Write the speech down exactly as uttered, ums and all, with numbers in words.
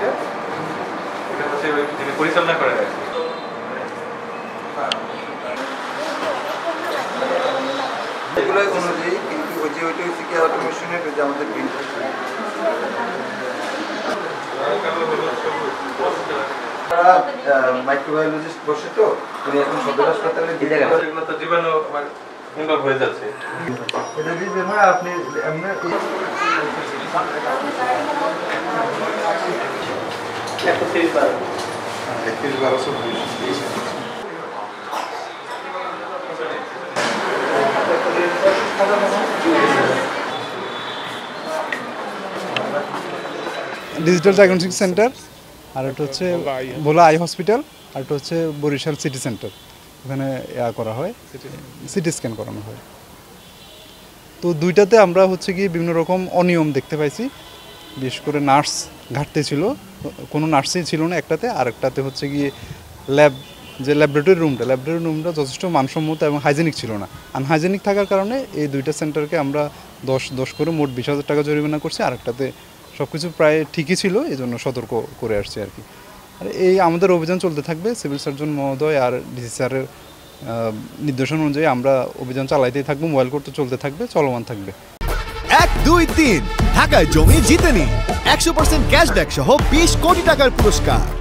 এটা এটা হচ্ছে যিনি পরিচালনা করেন আর কি। এগুলো অনুযায়ী কিন্তু ওই যে ওইটা হচ্ছে কি অটোমেশনের যে আমাদের মাইক্রোবায়োলজিস্ট বসে তো উনি এখন সদর হাসপাতালে এগুলো তো জীবাণু আমার ইনভলভ হয়ে যাচ্ছে। এটা দিয়ে বের হয় আপনি এমনি একত্রিশ বারো একত্রিশ বারোশো ডিজিটাল ডায়াগনস্টিক সেন্টার, আর এটা হচ্ছে ভোলা আই হসপিটাল, আর এটা হচ্ছে বরিশাল সিটি সেন্টার। ওখানে ইয়া করা হয়, সিটি স্ক্যান করানো হয়। তো দুইটাতে আমরা হচ্ছে কি বিভিন্ন রকম অনিয়ম দেখতে পাইছি। বিশেষ করে নার্স ঘাটতি ছিল, কোনো নার্সই ছিল না একটাতে, আর একটাতে হচ্ছে গিয়ে ল্যাব যে ল্যাবরেটরি রুমটা ল্যাবরেটরি রুমটা যথেষ্ট মানসম্মত এবং হাইজেনিক ছিল না। আনহাইজেনিক থাকার কারণে এই দুইটা সেন্টারকে আমরা দশ দশ করে মোট বিশ হাজার টাকা জরিমানা করছি। আরেকটাতে সব কিছু প্রায় ঠিকই ছিল, এই জন্য সতর্ক করে আসছি আর কি। আর এই আমাদের অভিযান চলতে থাকবে। সিভিল সার্জন মহোদয় আর ডিসি স্যারের নির্দেশন অনুযায়ী আমরা অভিযান চালাইতেই থাকবো। মোবাইল কোর্ট তো চলতে থাকবে, চলমান থাকবে। এক দুই তিন ঢাকায় জমি জিতে নিন একশো পার্সেন্ট ক্যাশব্যাক সহ বিশ কোটি টাকার পুরস্কার।